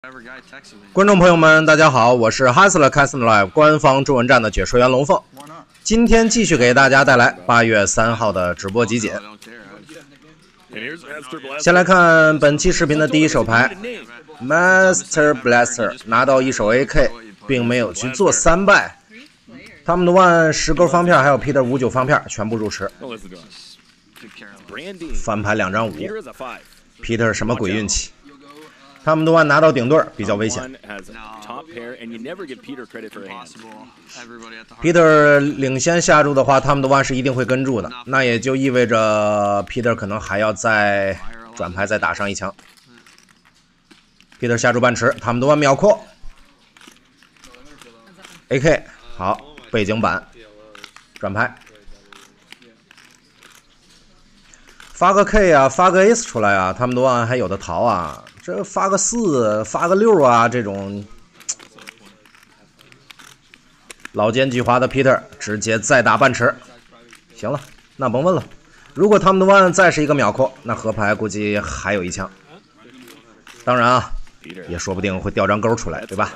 观众朋友们，大家好，我是 Hustler Casino Live 官方中文站的解说员龙凤。今天继续给大家带来8月3号的直播集锦。先来看本期视频的第一手牌 ，Master Blaster 拿到一手 AK， 并没有去做3败。他们的万10勾方片还有 Peter 59方片全部入池。翻牌2张5 ，Peter 什么鬼运气？ 他们的万拿到顶对比较危险。Peter 领先下注的话，他们的万是一定会跟注的，那也就意味着 Peter 可能还要再转牌再打上一枪。Peter 下注半池，他们的万秒扩 ，AK 好背景板转牌，发个 K 啊，发个 Ace 出来啊，他们的万还有的逃啊。 这发个4，发个6啊，这种老奸巨猾的 Peter 直接再打半池，行了，那甭问了。如果他们的万再是一个秒扣，那河牌估计还有一枪。当然啊，也说不定会掉张勾出来，对吧？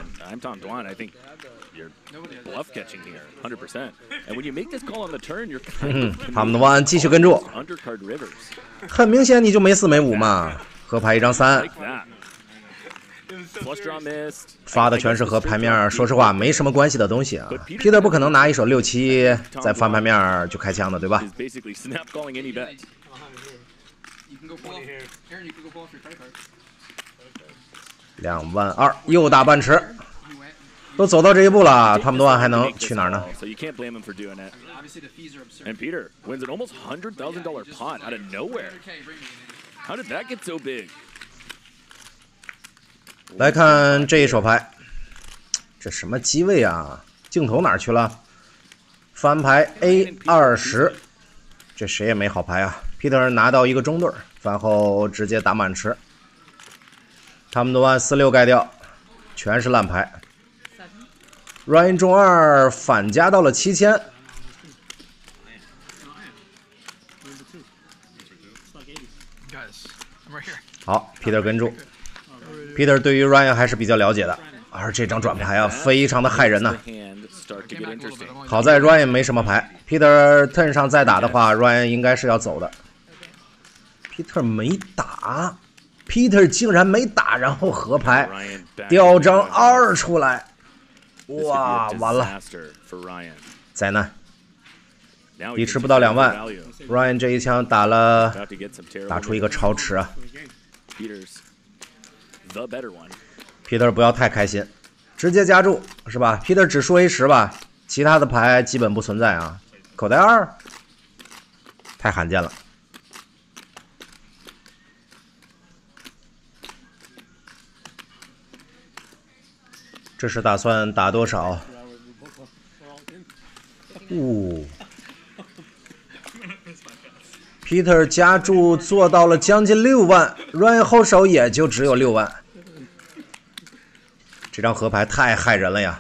他们的万继续跟住，很明显你就没4没5嘛。 河牌1张3，发的全是和牌面说实话没什么关系的东西啊。Peter 不可能拿一手6、7在翻牌面就开枪的，对吧？2万2又打半池，都走到这一步了，他们的万还能去哪儿呢？ How did that get so big? 来看这一手牌，这什么机位啊？镜头哪儿去了？翻牌 A20， 这谁也没好牌啊。Peter 拿到一个中对，翻后直接打满池。他们的万4、6盖掉，全是烂牌。Ryan 中2反加到了7000。 好 ，Peter 跟住 ，Peter 对于 Ryan 还是比较了解的，而这张转牌啊，非常的害人呐。好在 Ryan 没什么牌 ，Peter turn 上再打的话 ，Ryan 应该是要走的。Peter 没打 ，Peter 竟然没打，然后合牌，掉张2出来，哇，完了，灾难。 比吃不到2万 ，Ryan 这一枪打出一个超池啊 ！Peter 不要太开心，直接加注是吧 ？Peter 只输 A10吧，其他的牌基本不存在啊。口袋2，太罕见了。这是打算打多少？Peter 加注做到了将近6万 ，Ryan 后手也就只有6万，这张河牌太害人了呀！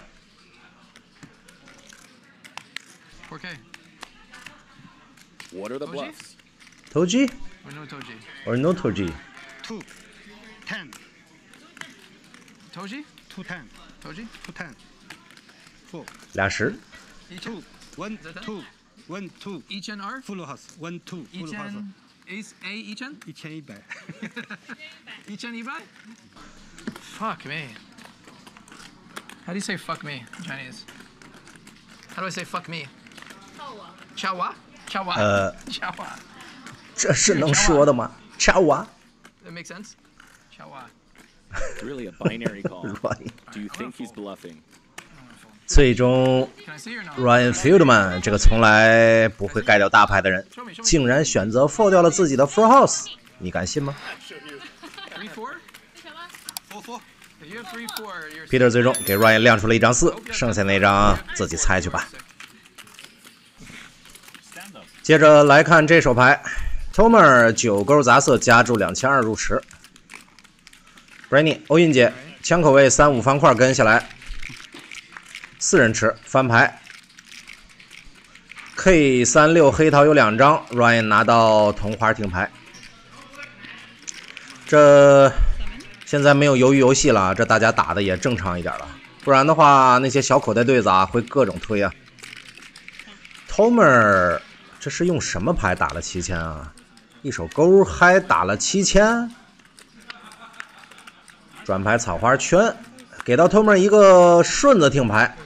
投机 or no 投机 ？2 10 投机 2 10投机2 10 4 俩10 2 1 2 1 2 2000 R full house 1 2 full house is A 2000 1100 1100 Fuck me. How do you say fuck me in Chinese? How do I say fuck me? 恰娃恰娃恰娃， 这是能说的吗？恰娃 That makes sense. 恰娃 Really a binary call. Do you think he's bluffing? 最终 ，Ryan Fieldman 这个从来不会盖掉大牌的人，竟然选择 fold 掉了自己的 full house， 你敢信吗 ？Peter 最终给 Ryan 亮出了1张4，剩下那张自己猜去吧。接着来看这手牌 ，Tomer 9勾杂色加注2200入池 ，Brainy 欧印姐枪口位3、5方块跟下来。 4人池翻牌 ，K36黑桃有2张 ，Ryan 拿到同花停牌。这现在没有鱿鱼游戏了，这大家打的也正常一点了，不然的话那些小口袋队子啊会各种推啊。Tomer 这是用什么牌打了7000啊？一手勾还打了7000。转牌草花圈，给到 Tomer 一个顺子听牌。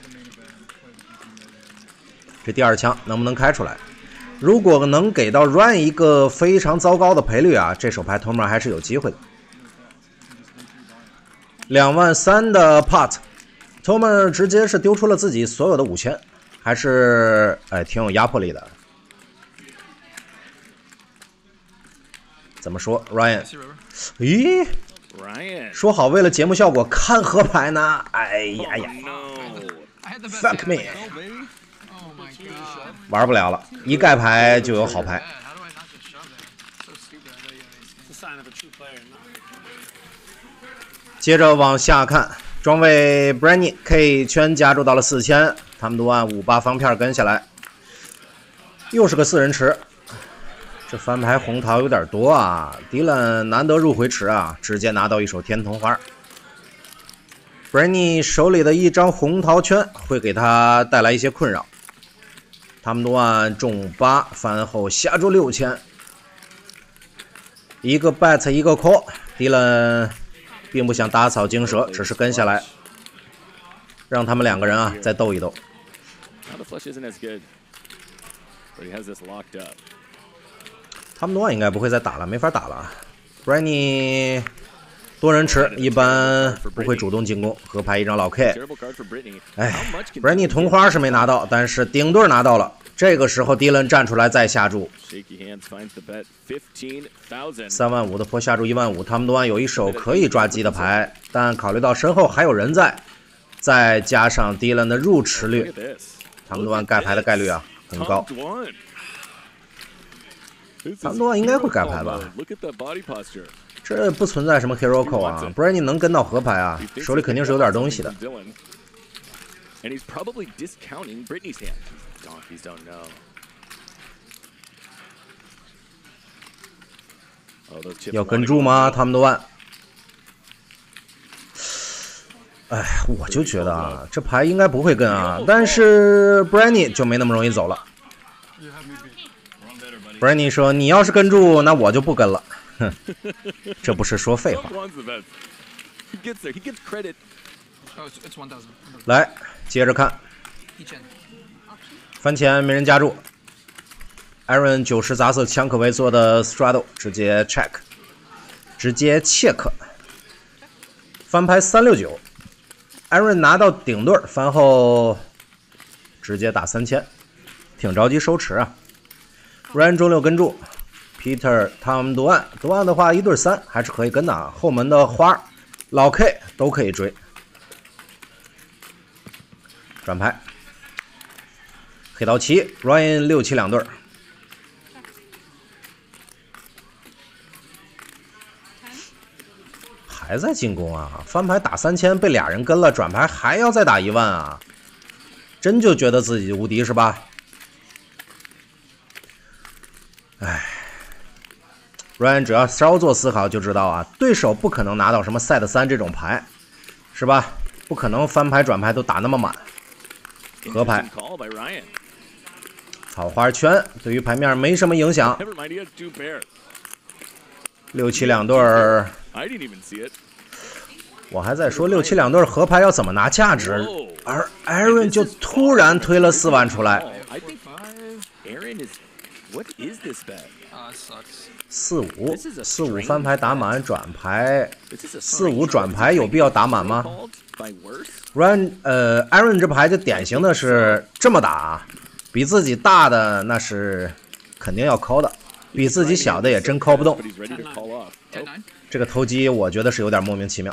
这第二枪能不能开出来？如果能给到 Ryan 一个非常糟糕的赔率啊，这手牌 Tomer 还是有机会的。23000的 pot，Tomer 直接是丢出了自己所有的5000，还是挺有压迫力的。怎么说 ，Ryan？ 咦？说好为了节目效果看河牌呢，哎呀呀 ，fuck me， 玩不了了，一盖牌就有好牌。接着往下看，装备 Branny K 圈加注到了4000，他们都按58方片跟下来，又是个4人池。这翻牌红桃有点多啊，迪伦难得入回池啊，直接拿到一手天童花。Branny 手里的一张红桃圈会给他带来一些困扰。他们都按中8，翻后下注6000，一个 bet 一个 call， 迪伦并不想打草惊蛇，只是跟下来，让他们两个人啊再斗一斗。他们多应该不会再打了，没法打了。Branny 多人池一般不会主动进攻，合牌一张老 K。Branny 同花是没拿到，但是顶对拿到了。这个时候迪伦站出来再下注，35000的坡下注15000，他们多有一手可以抓鸡的牌，但考虑到身后还有人在，再加上迪伦的入池率，他们多盖牌的概率啊很高。他们多应该会盖牌吧？这不存在什么 hero call 啊 ，Branny 能跟到河牌啊，手里肯定是有点东西的。要跟注吗？他们都按。哎，我就觉得啊，这牌应该不会跟啊，但是 Branny 就没那么容易走了。Branny 说：“你要是跟注，那我就不跟了。”哼，这不是说废话。来，接着看，翻前没人加注 ，Aaron 90杂色枪可为做的 straddle 直接 check， 直接切克，翻牌369，Aaron 拿到顶对，翻后直接打3000，挺着急收池啊。Ryan 中6跟注 ，Peter 他们独按的话1对3还是可以跟的啊，后门的花老 K 都可以追。转牌，黑到7 ，Ryan 6、7两对。还在进攻啊！翻牌打3000被俩人跟了，转牌还要再打1万啊！真就觉得自己无敌是吧？哎 ，Ryan 只要稍作思考就知道啊，对手不可能拿到什么赛德3这种牌，是吧？不可能翻牌转牌都打那么满。合牌，草花圈对于牌面没什么影响。6、7两对儿，我还在说6、7两对合牌要怎么拿价值，而 Aaron 就突然推了4万出来。4-5翻牌打满转牌，4-5转牌有必要打满吗 ？Aaron 这牌就典型的是这么打，比自己大的那是肯定要 call 的，比自己小的也真 call 不动。这个投机我觉得是有点莫名其妙。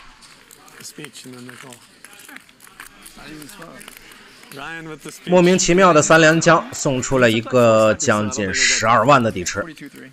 莫名其妙的3连枪送出了一个将近12万的底池。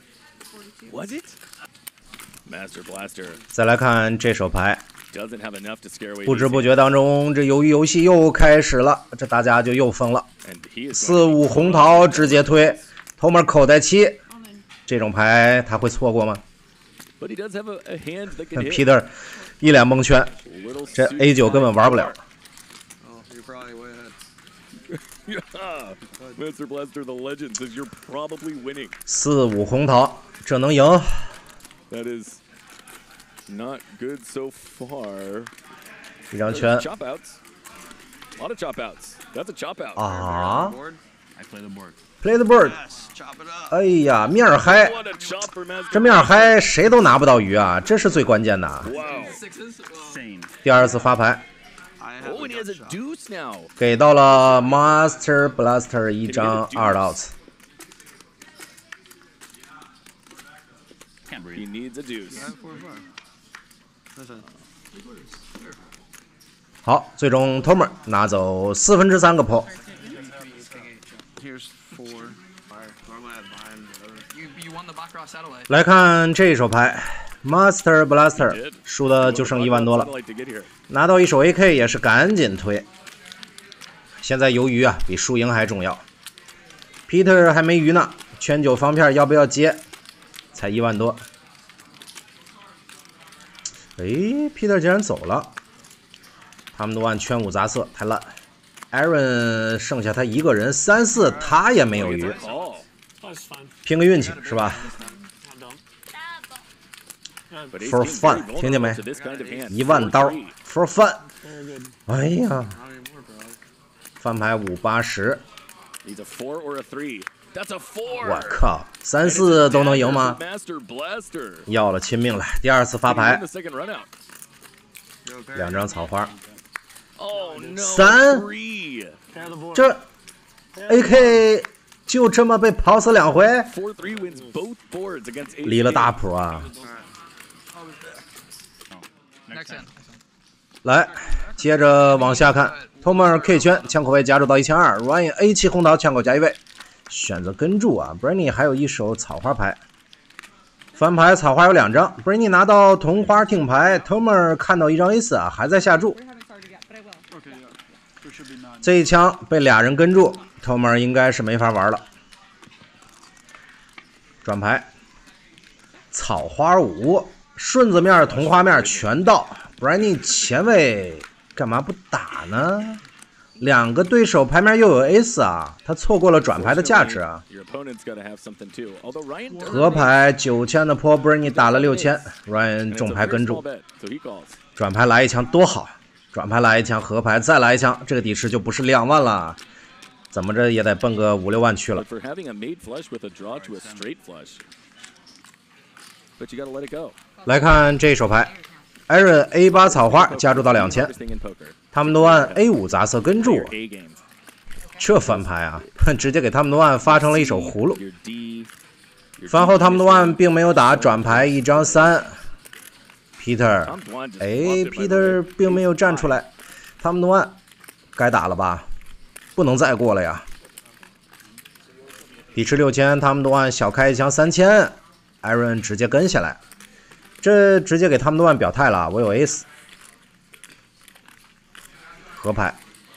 再来看这手牌，不知不觉当中，这鱿鱼游戏又开始了，这大家就又疯了。4-5红桃直接推，Tomer 口袋7，这种牌他会错过吗？ But he does have a hand that can hit. Peter 一脸蒙圈，这 A9 根本玩不了。 Oh, you're probably way ahead. Yeah, Master Blaster, the legend says you're probably winning. 4-5红桃，这能赢？ That is not good so far. 一张圈 Chop outs. A lot of chop outs. That's a chop out. 啊 I play the board. ！Play the board。 Yes, chop it up. 哎呀，面儿嗨， What a chop for Master. 这面儿嗨谁都拿不到鱼啊，这是最关键的。 Wow. Sixes. Same. 第二次发牌 I have Oh, and he has a gut shot. deuce now. 给到了 Master Blaster 一张2的 outs。 Can't He breathe. needs a deuce. 好，最终 Tomer 拿走3/4个 pot。 Here's 4. Normally I buy him. You won the Baccarat satellite. 来看这一手牌 ，Master Blaster 输的就剩1万多了， Satellite to get here. 拿到一手 AK 也是赶紧推。现在游鱼啊，比输赢还重要。Peter 还没鱼呢，圈9方片要不要接？才1万多。哎 ，Peter 竟然走了。他们都按圈5杂色，太烂。Aaron 剩下他一个人3-4，他也没有鱼， Oh, 拼个运气是吧 but ace ？For king fun， very 听见没 vulnerable to this kind of hand. ？1万刀 4-3. ，for fun。哎呀，翻牌5-8-10， Needs a 4 or a 3. That's a 4. 我靠，3-4都能赢吗？ Master Blaster. 要了亲命了！第二次发 He 牌 won the second run out. ，2张草花， Oh no. 3 3. 这 AK 就这么被跑死2回， 4-3 wins both boards against ace 离了 king. 大谱啊！ Next hand. 来，接着往下看 ，Tomer K 圈枪口位加注到1200，Ryan A7 红桃枪口加1位，选择跟注啊 ，Brenny 还有一手草花牌，翻牌草花有2张 ，Brenny 拿到同花听牌 ，Tomer 看到一张 A4啊，还在下注， 这一枪被俩人跟住 ，Tomer 应该是没法玩了。转牌，草花5，顺子面、同花面全到 ，Brenny 前卫干嘛不打呢？2个对手牌面又有 Ace 啊，他错过了转牌的价值啊。 Your opponent's got to have something too. Although Ryan 合牌9000的坡 ，Brenny 打了6000，Ryan 中牌跟住， so he calls. 转牌来一枪多好，转牌来一枪，合牌再来一枪，这个底池就不是2万了，怎么着也得奔个5-6万去了 But。for having a made flush with a draw to a straight flush. But you got to let it go. 来看这一手牌 ，Aaron A8 草花加注到2000， Hardest thing in poker. 他们都按 A5 杂色跟住 Your，A game. 这翻牌啊，直接给他们都按发成了一手葫芦。 Your D. Your 番后 D 他们都按并没有打转牌一张3 ，Peter， Tom Dwan just 哎 flopped it by the ，Peter way. 并没有站出来，他们都按该打了吧，不能再过了呀。底池6000，他们都按小开一枪3000，Aaron 直接跟下来，这直接给他们都按表态了，我有 Ace， 合牌，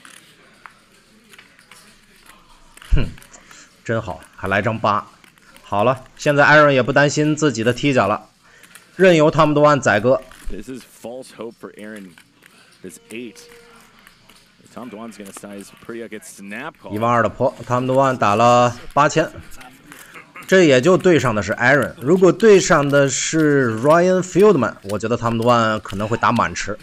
哼，真好，还来张8。好了，现在 Aaron 也不担心自己的踢脚了，任由他们都按宰割。 This is false hope for Aaron. This 8. Tom Dwan's going to size pretty get snap call. 1万2的坡，他们都按打了8000，这也就对上的是 Aaron。如果对上的是 Ryan Fieldman， 我觉得他们都按可能会打满池。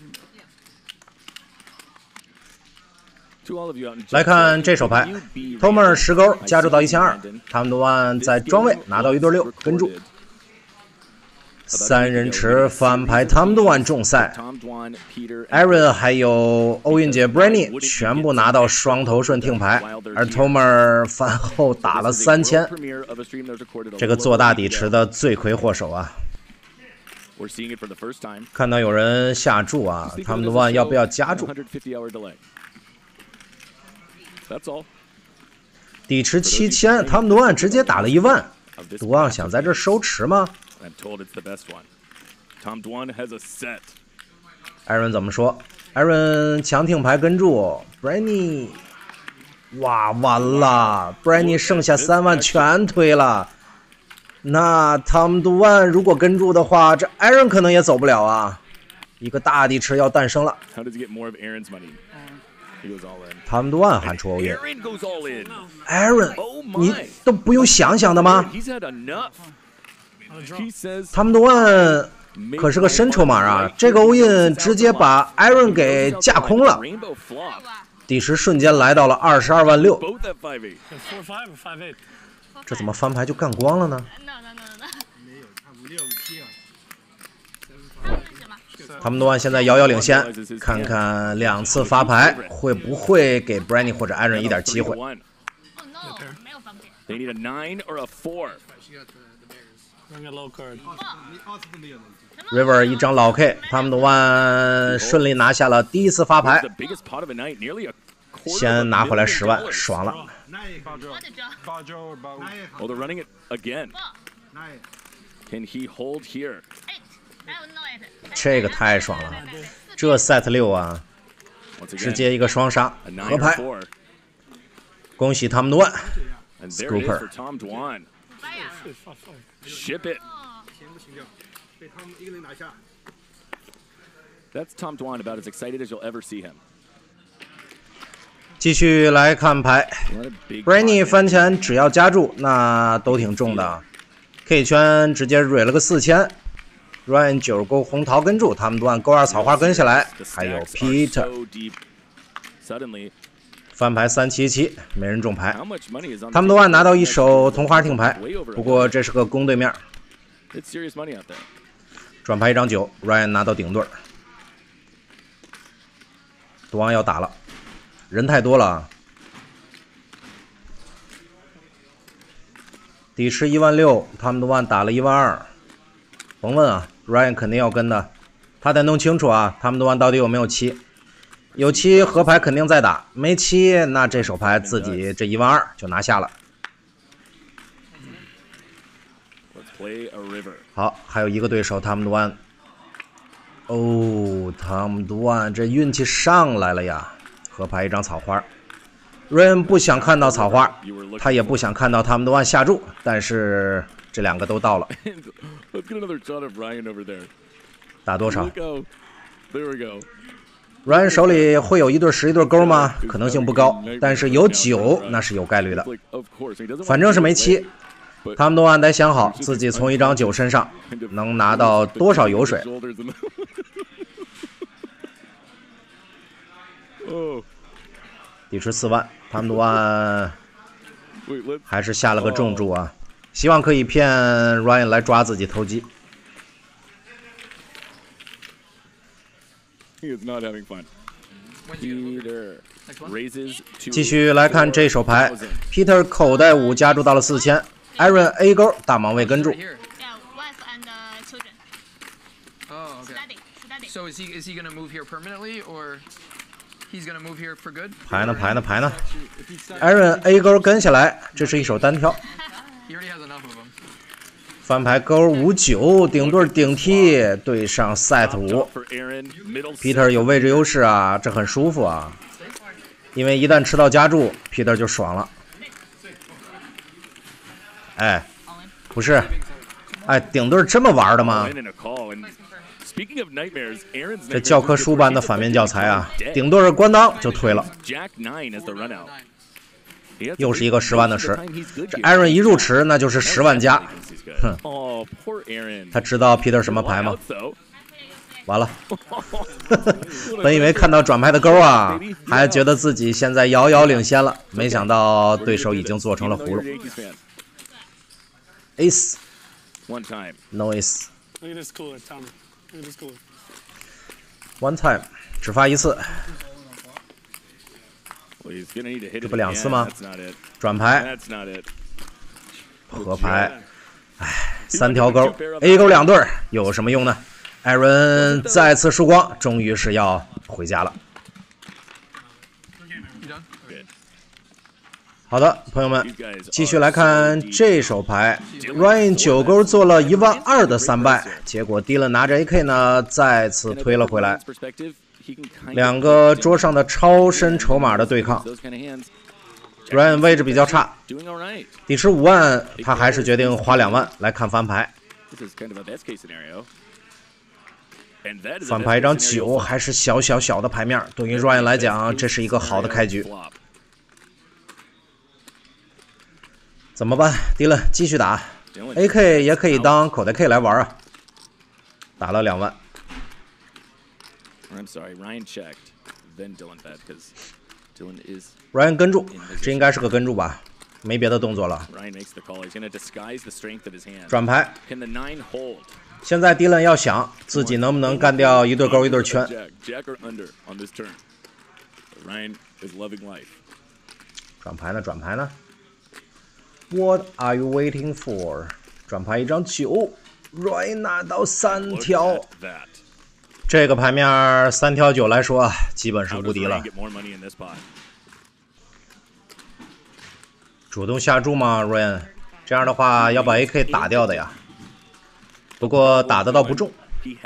To all of you out in 来看这手牌 ，Tomer 10勾加注到1200，他们都按在庄位拿到1对6跟住。3人池翻牌，他们都按重赛。 Tom Dwan, Peter, Aaron 还有欧韵姐 Brenny 全部拿到双头顺听牌，而 Tomer 饭后打了3000， premiere of a stream that was recorded a 这个 little 做大 bit 底 ago. 池的罪魁祸首啊！ We're seeing it for the first time. 看到有人下注啊，他们都问要不要加注。 150-hour delay. That's all. 底池7000，他们都按直接打了1万。独昂想在这收池吗 I'm told it's the best one. Tom Dwan has a set. ？Aaron 怎么说 ？Aaron 强听牌跟住 ，Brenny， 哇，完了 ，Brenny 剩下3万全推了。 那汤姆杜万如果跟住的话，这艾伦可能也走不了啊！一个大地池要诞生了。汤姆杜万喊出欧印。艾伦，你都不用想想的吗？汤姆杜万可是个深筹码啊！这个欧印直接把艾伦给架空了。底池瞬间来到了22万6。这怎么翻牌就干光了呢？他们杜万现在遥遥领先，看看2次发牌会不会给 Branny 或者 Aaron 一点机会。River 一张老 K， 他们杜万顺利拿下了第1次发牌，先拿回来10万，爽了。 Oh, they're running it again. Can he hold here? 这个太爽了，这 set 6啊，直接一个双杀合牌，恭喜他们杜万 Scooper。 Ship it. That's Tom Dwan about as excited as you'll ever see him. 继续来看牌 ，Branny 翻钱只要加注，那都挺重的。K 圈直接蕊了个4000，Ryan 9勾红桃跟住，他们段勾2草花跟下来，还有 Peter 翻牌377，没人中牌。他们段拿到一手同花听牌，不过这是个公对面。转牌1张9，Ryan 拿到顶对，赌王要打了。人太多了，底池1万6，他们的万打了1万2，甭问啊 ，Ryan 肯定要跟的，他得弄清楚啊，他们的万到底有没有7，有7合牌肯定再打，没7那这手牌自己这1万2就拿下了。好，还有一个对手，他们的万，哦，他们的万这运气上来了呀。合牌1张草花 ，Ryan 不想看到草花，他也不想看到他们的万下注，但是这2个都到了。打多少 ？Ryan 手里会有1对10、1对勾吗？可能性不高，但是有9那是有概率的。反正是没7，他们的万得想好自己从1张9身上能拿到多少油水。底池4万，他们的万还是下了个重注啊，希望可以骗 Ryan 来抓自己投机。继续来看这手牌 ，Peter 口袋5加注到了4000，Aaron A 勾大盲位跟注。 So is he gonna move here permanently or he's gonna move here for good? 牌呢？Aaron A 勾跟下来，这是一手单挑。 He already has enough of them. 翻牌勾5 9，顶对顶踢对上 set 5。Peter 有位置优势啊，这很舒服啊。因为一旦吃到加注 ，Peter 就爽了。哎，不是，哎，顶对这么玩的吗？这教科书般的反面教材啊！顶对关当就推了，又是一个10万的池。这 Aaron 一入池那就是10万加，哼！他知道 Peter 什么牌吗？完了，本以为看到转牌的勾啊，还觉得自己现在遥遥领先了，没想到对手已经做成了葫芦。Ace， no ace。One time， 只发1次，这不2次吗？转牌，合牌，哎，3条勾 ，A 勾2对，有什么用呢 ？Aaron 再次输光，终于是要回家了。好的，朋友们，继续来看这手牌 ，Ryan 9勾做了1万2的3败，结果 Dylan 拿着 AK 呢，再次推了回来。2个桌上的超深筹码的对抗， Ryan 位置比较差，底池5万，他还是决定花2万来看翻牌。翻牌一张9，还是小的牌面，对于 Ryan 来讲，这是一个好的开局。怎么办 ？Dylan 继续打 ，AK 也可以当口袋 K 来玩啊。打了2万。Ryan 跟住，这应该是个跟住吧，没别的动作了。转牌。现在 Dylan 要想自己能不能干掉一对勾一对圈。转牌呢 ？What are you waiting for？ 转牌一张9 ，Ryan 拿到3条。这个牌面3条9来说，基本是无敌了。主动下注吗 ，Ryan？ 这样的话要把 AK 打掉的呀。不过打得倒不中。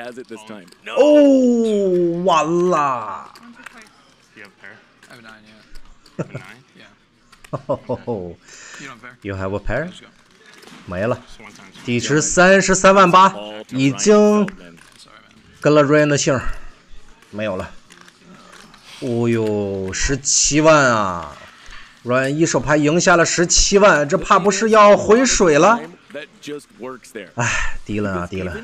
哦，完了！You have a pair？ 没了，底池33万8，已经跟了 Ryan 的姓，没有了。哦呦，17万啊 ！Ryan 一手牌赢下了17万，这怕不是要回水了？哎，Dylan 啊 ，Dylan。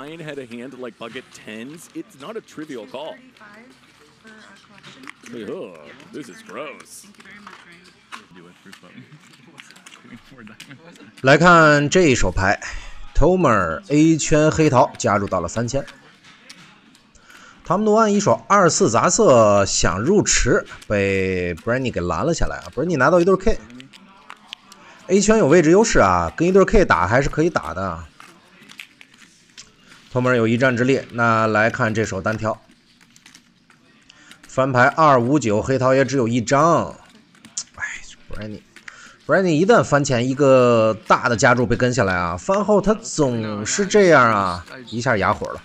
来看这一手牌 ，Tomer A 圈黑桃加入到了3000。汤姆诺安一手24杂色想入池，被 Branny 给拦了下来啊 ！Branny 拿到一对 K。A 圈有位置优势啊，跟一对 K 打还是可以打的。Tomer 有一战之力，那来看这手单挑。翻牌259，黑桃也只有1张。哎 ，Branny 一旦翻前一个大的加注被跟下来啊，翻后他总是这样啊，一下哑火了。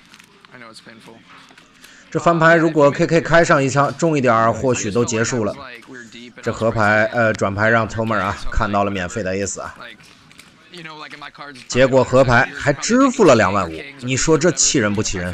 这翻牌如果 KK 开上一枪重一点，或许都结束了。这合牌转牌让 Tomer 啊看到了免费的 Ace 啊，结果合牌还支付了2万5，你说这气人不气人？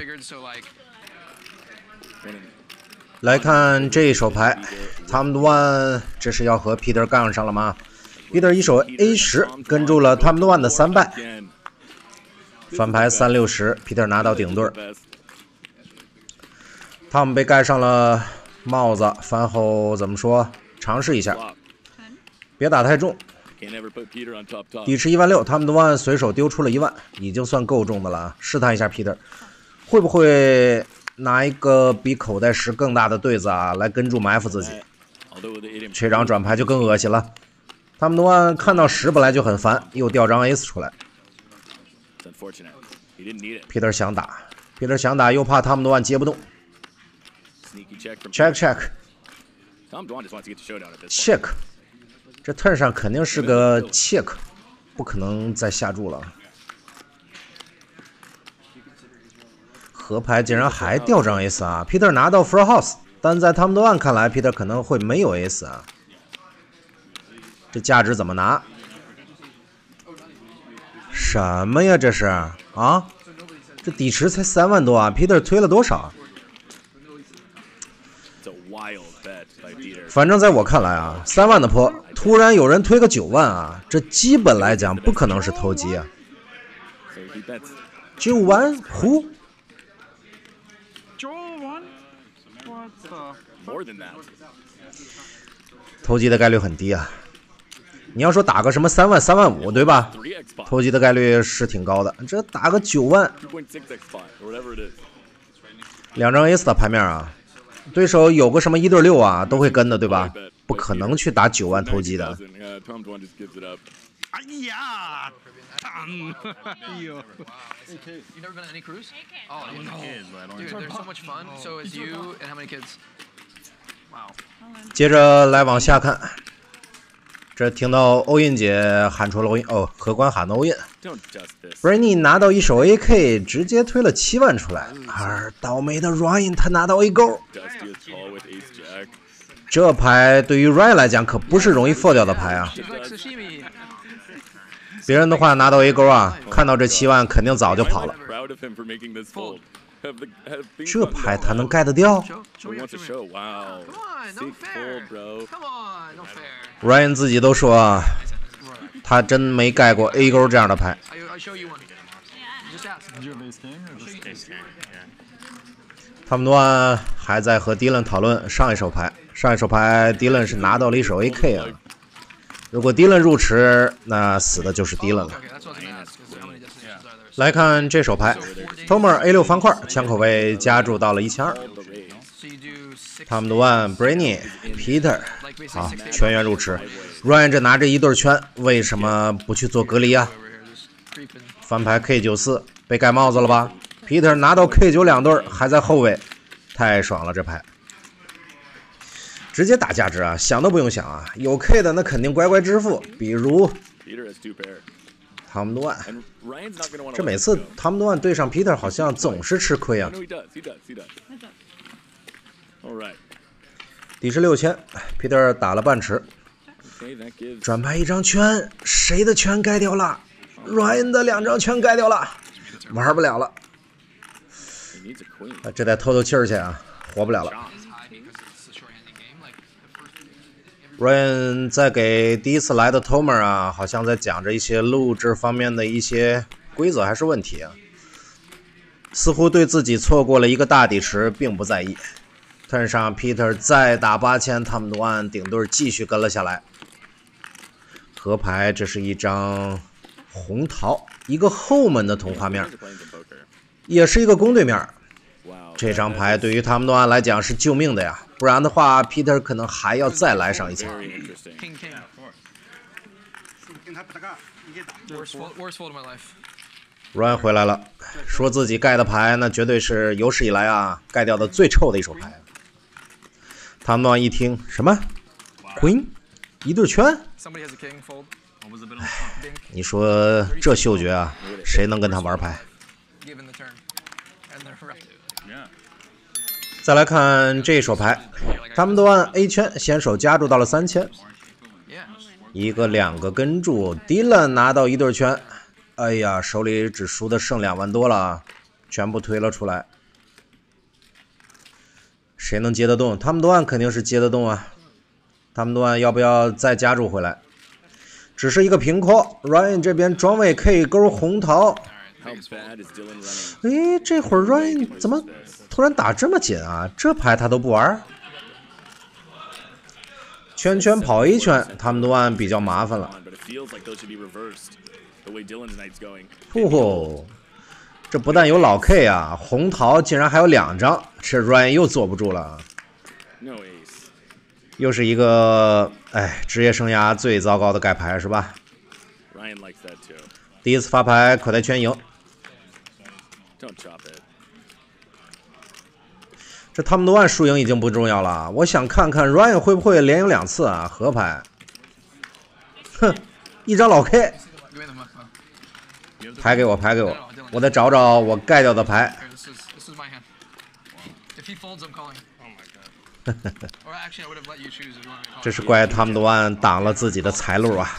来看这一手牌 ，Tom One 这是要和 Peter 杠上了吗 ？Peter 一手 A10 跟住了 Tom One 的3败，翻牌360 ，Peter 拿到顶对。Tom 被盖上了帽子，翻后怎么说？尝试一下，别打太重。底池1万6，他们的万随手丢出了1万，已经算够重的了。试探一下 Peter， 会不会拿一个比口袋10更大的对子啊，来跟住埋伏自己？这张转牌就更恶心了。他们的万看到10本来就很烦，又掉张 Ace 出来。Peter 想打，又怕他们的万接不动。check， 这 turn 上肯定是个 check， 不可能再下注了。合牌竟然还掉张 Ace 啊 ！Peter 拿到 full house， 但在他们的万看来 ，Peter 可能会没有 Ace 啊。这价值怎么拿？什么呀？这是啊？这底池才3万多啊 ！Peter 推了多少？反正在我看来啊，3万的坡，突然有人推个9万啊，这基本来讲不可能是投机啊。9万胡？投机的概率很低啊。你要说打个什么3万、3万5，对吧？投机的概率是挺高的。这打个9万，2张 Ace 的牌面啊。对手有个什么1对6啊，都会跟的，对吧？不可能去打9万投机的。哎呀，You never been on any cruise? Oh no, dude, they're so much fun. So it's you and how many kids? Wow. 接着来往下看，这听到欧印姐喊出了欧印哦，荷官喊的欧印。Branny 拿到一手 AK， 直接推了7万出来，而倒霉的 Ryan 他拿到 A 勾。 这牌对于 Ryan 来讲可不是容易 fold 掉的牌啊。别人的话拿到 A 勾啊，看到这7万肯定早就跑了。这牌他能盖得掉 ？Ryan 自己都说啊，他真没盖过 A 勾这样的牌。他们端还在和 Dylan 讨论上一手牌，上一手牌 Dylan 是拿到了一手 AK 啊。如果 Dylan 入池，那死的就是 Dylan 了。来看这手牌 ，Tomer A6 方块，枪口位加注到了1200。他们端 Brainy、Peter， 好，全员入池。Ryan 这拿着一对圈，为什么不去做隔离啊？翻牌 K94， 被盖帽子了吧？ Peter 拿到 K9 2对，还在后卫，太爽了这牌，直接打价值啊，想都不用想啊，有 K 的那肯定乖乖支付，比如他们端，这每次他们端对上 Peter 好像总是吃亏啊。底是6000 ，Peter 打了半池，转牌一张圈，谁的圈盖掉了 ？Ryan 的2张圈盖掉了，玩不了了。这得透透气儿去啊，活不了了。Ryan 在给第一次来的 Tomer 啊，好像在讲着一些录制方面的一些规则还是问题啊，似乎对自己错过了一个大底池并不在意。turn 上 Peter 再打8000，他们端顶队继续跟了下来。河牌，这是一张红桃，一个后门的同花面，也是一个公对面。这张牌对于他们端来讲是救命的呀，不然的话 Peter 可能还要再来上一层。Ryan 回来了，说自己盖的牌那绝对是有史以来啊盖掉的最臭的一手牌。他们端一听什么 Queen 一对圈，你说这嗅觉啊，谁能跟他玩牌？再来看这一手牌，他们都按 A 圈先手加注到了3000，一个2个跟注 ，Dylan 拿到一对圈，哎呀，手里只输的剩2万多了，全部推了出来。谁能接得动？他们都按肯定是接得动啊。他们都按要不要再加注回来？只是一个平 call。Ryan 这边装位 K 勾红桃。哎，这会儿 Ryan 怎么突然打这么紧啊？这牌他都不玩。圈圈跑一圈，他们都按比较麻烦了。这不但有老 K 啊，红桃竟然还有2张，这 Ryan 又坐不住了。又是一个职业生涯最糟糕的盖牌是吧？第一次发牌口袋圈赢。这他们都按输赢已经不重要了，我想看看 Ryan 会不会连赢2次啊？合牌，哼，一张老 K， 牌给我，牌给我，我得找找我盖掉的牌。这是怪他们都按挡了自己的财路啊！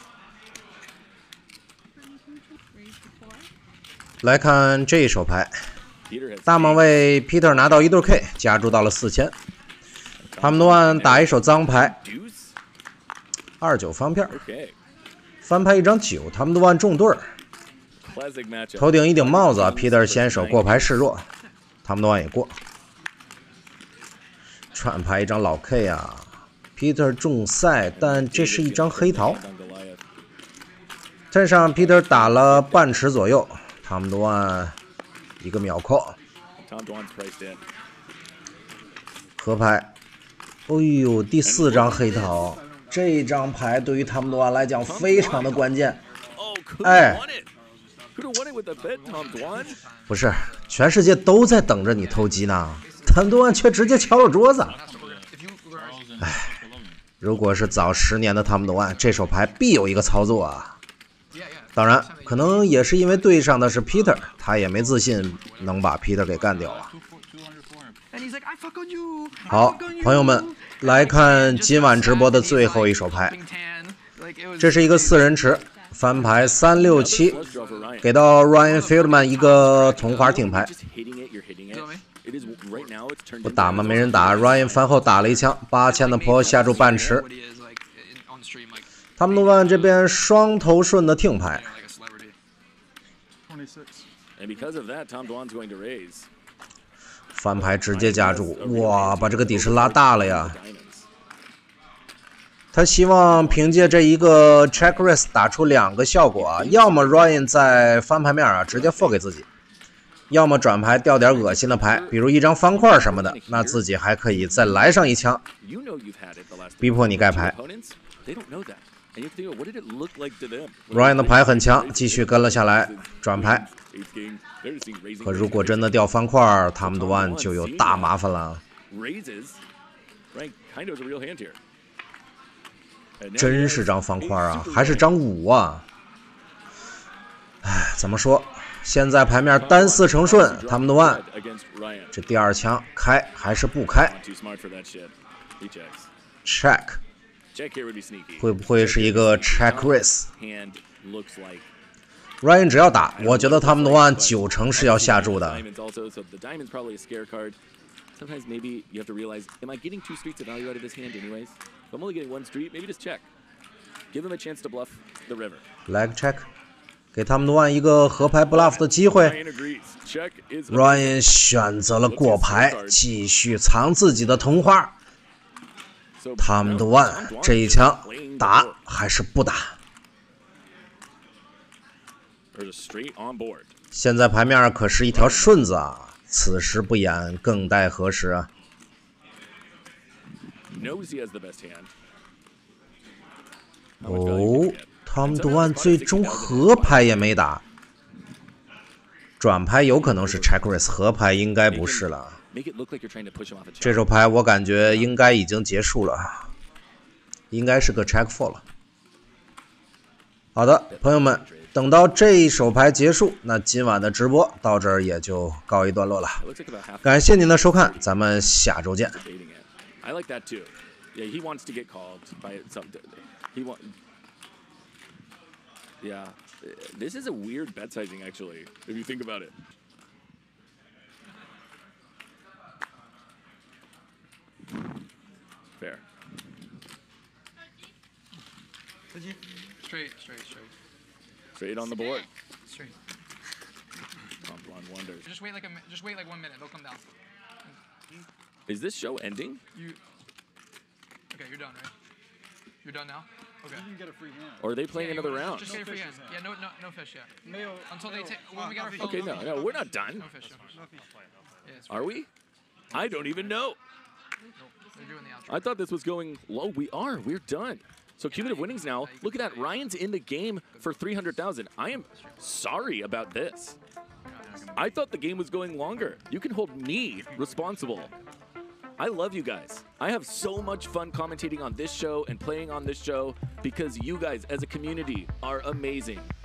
来看这一手牌，大盲位 Peter 拿到一对 K， 加注到了4000。他们都按打一手脏牌，29方片，翻牌一张9，他们都按中对儿。头顶一顶帽子 ，Peter 先手过牌示弱，他们都按也过。串牌一张老 K 啊 ，Peter 中赛，但这是一张黑桃。站上 Peter 打了半池左右，他们都按一个秒扣。合牌，哎呦，第4张黑桃，这张牌对于他们都按来讲非常的关键。哎，不是，全世界都在等着你偷鸡呢。他们都按却直接敲了桌子，哎，如果是早10年的他们都按，这手牌必有一个操作啊。当然，可能也是因为对上的是 Peter， 他也没自信能把 Peter 给干掉啊。 好，朋友们，来看今晚直播的最后一手牌。这是一个4人池，翻牌367，给到 Ryan Fieldman 一个同花挺牌。不打吗？没人打。Ryan 翻后打了一枪，8000的坡下注半池。他们诺万这边双头顺的听牌。翻牌直接加注，哇，把这个底池拉大了呀！他希望凭借这一个 check raise 打出2个效果啊，要么 Ryan 在翻牌面啊直接 fold 给自己，要么转牌掉点恶心的牌，比如一张方块什么的，那自己还可以再来上一枪，逼迫你盖牌。Ryan 的牌很强，继续跟了下来，转牌。可如果真的掉方块，他们的万就有大麻烦了。真是张方块啊，还是张5啊！哎，怎么说？现在牌面单4成顺，他们的万，这第2枪开还是不开 ？Check， 会不会是一个 check raise？ Ryan 只要打，我觉得他们的万9成是要下注的。 Sometimes maybe you have to realize, am I getting 2 streets of value out of this hand anyways? If I'm only getting 1 street, maybe just check. Give him a chance to bluff the river. Leg check， 给他们的万一个合牌 bluff 的机会。Ryan 选择了过牌，继续藏自己的同花。他们的万这一枪打还是不打？现在牌面可是一条顺子啊！此时不演，更待何时啊？哦，他们的万最终合牌也没打，转牌有可能是 check raise， 合牌应该不是了。这手牌我感觉应该已经结束了，应该是个 check fold 了。好的，朋友们。等到这一手牌结束，那今晚的直播到这儿也就告一段落了。感谢您的收看，咱们下周见。 Yeah, this is a weird bet sizing actually, if you think about it. Fair. Straight. Straight on the board. Straight. Tom Dwan wonders. Just wait like 1 minute. They'll come down. Is this show ending? Okay, you're done, right? You're done now. Okay. You can get a free hand. Or are they playing another round? Just get a free hand. Yeah, no fish yet. Until they take. When we get our fish. Okay, no, we're not done. No fish. Are we? I don't even know. They're doing the outro. I thought this was going low. We are. We're done. So cumulative winnings now. Look at that. Ryan's in the game for 300,000. I am sorry about this. I thought the game was going longer. You can hold me responsible. I love you guys. I have so much fun commentating on this show and playing on this show because you guys as a community are amazing.